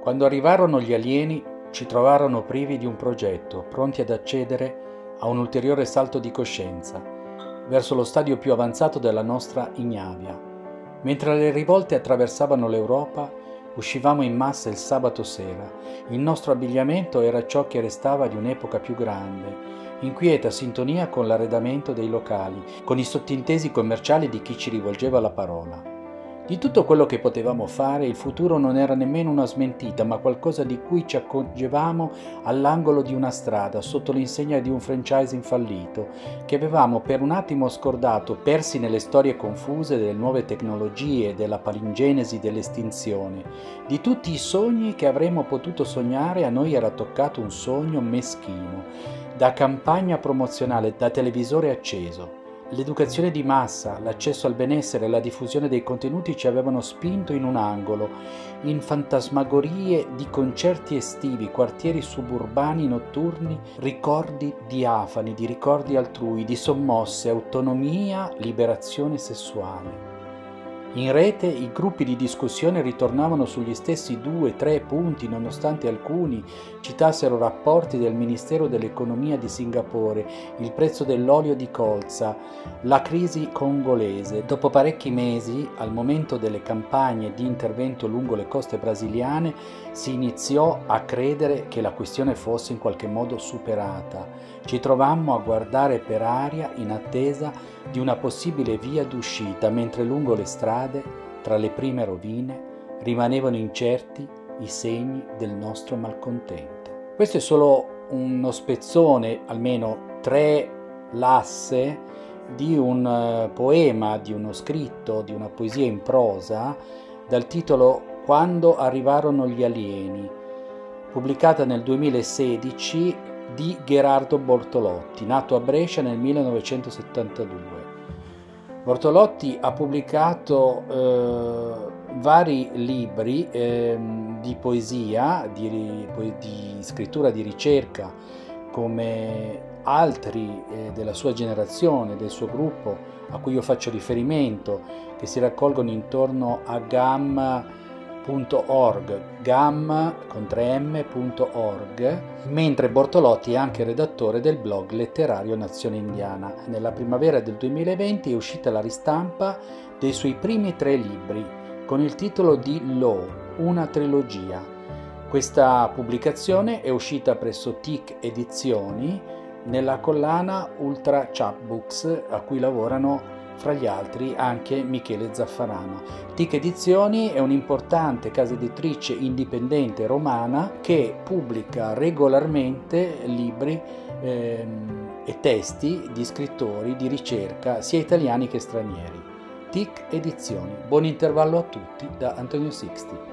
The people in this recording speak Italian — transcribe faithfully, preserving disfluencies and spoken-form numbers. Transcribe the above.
Quando arrivarono gli alieni, ci trovarono privi di un progetto, pronti ad accedere a un ulteriore salto di coscienza, verso lo stadio più avanzato della nostra ignavia. Mentre le rivolte attraversavano l'Europa, uscivamo in massa il sabato sera. Il nostro abbigliamento era ciò che restava di un'epoca più grande, in quieta sintonia con l'arredamento dei locali, con i sottintesi commerciali di chi ci rivolgeva la parola. Di tutto quello che potevamo fare, il futuro non era nemmeno una smentita, ma qualcosa di cui ci accorgevamo all'angolo di una strada, sotto l'insegna di un franchising fallito, che avevamo per un attimo scordato, persi nelle storie confuse delle nuove tecnologie, della palingenesi dell'estinzione. Di tutti i sogni che avremmo potuto sognare, a noi era toccato un sogno meschino, da campagna promozionale, da televisore acceso. L'educazione di massa, l'accesso al benessere e la diffusione dei contenuti ci avevano spinto in un angolo, in fantasmagorie di concerti estivi, quartieri suburbani notturni, ricordi diafani, di ricordi altrui, di sommosse, autonomia, liberazione sessuale. In rete i gruppi di discussione ritornavano sugli stessi due, tre punti, nonostante alcuni citassero rapporti del Ministero dell'Economia di Singapore, il prezzo dell'olio di colza, la crisi congolese. Dopo parecchi mesi, al momento delle campagne di intervento lungo le coste brasiliane, si iniziò a credere che la questione fosse in qualche modo superata. Ci trovammo a guardare per aria in attesa di una possibile via d'uscita, mentre lungo le strade, tra le prime rovine, rimanevano incerti i segni del nostro malcontento. Questo è solo uno spezzone, almeno tre lasse, di un poema, di uno scritto, di una poesia in prosa, dal titolo Quando arrivarono gli alieni, pubblicata nel duemilasedici di Gherardo Bortolotti, nato a Brescia nel millenovecentosettantadue. Bortolotti ha pubblicato eh, vari libri eh, di poesia, di, di scrittura di ricerca, come altri eh, della sua generazione, del suo gruppo, a cui io faccio riferimento, che si raccolgono intorno a gam punto org, gam con tre emme punto org, mentre Bortolotti è anche redattore del blog letterario Nazione Indiana. Nella primavera del duemilaventi è uscita la ristampa dei suoi primi tre libri, con il titolo di Law, una trilogia. Questa pubblicazione è uscita presso T I C Edizioni nella collana Ultra Chapbooks, a cui lavorano fra gli altri anche Michele Zaffarano. T I C Edizioni è un'importante casa editrice indipendente romana che pubblica regolarmente libri ehm, e testi di scrittori di ricerca sia italiani che stranieri. T I C Edizioni. Buon intervallo a tutti da Antonio Sixti.